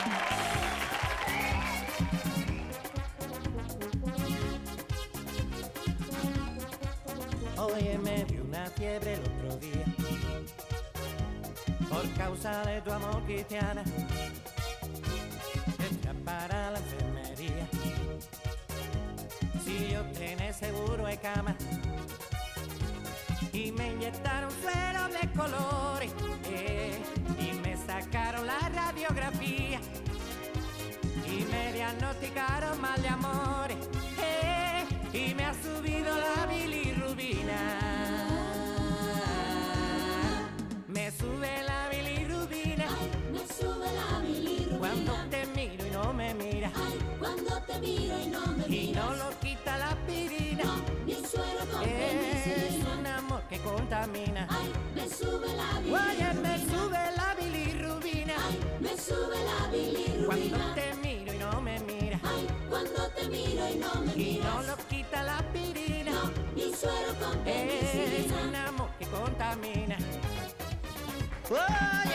Oye, me dio una fiebre el otro día por causa de tu amor, cristiana. Entra para la enfermería. Si yo tenés seguro de cama y me inyectaron suero de colores, y me sacaron la radiografía y me diagnosticaron mal de amores, y me ha subido la bilirrubina. Me sube la bilirrubina. Ay, me sube la bilirrubina. Cuando te miro y no me miras. Ay, cuando te miro y no me Y miras. no lo quita la aspirina. No, ni suero con Es penicilina. un amor que contamina. Ay, me sube la bilirrubina. Oye, me sube la bilirrubina. Ay, me sube la bilirrubina. Cuando te miro y no me miras. Ay, cuando te miro y no me Y miras. no lo quita la aspirina. No, ni suero con Es un penicilina. amor que contamina. Oye,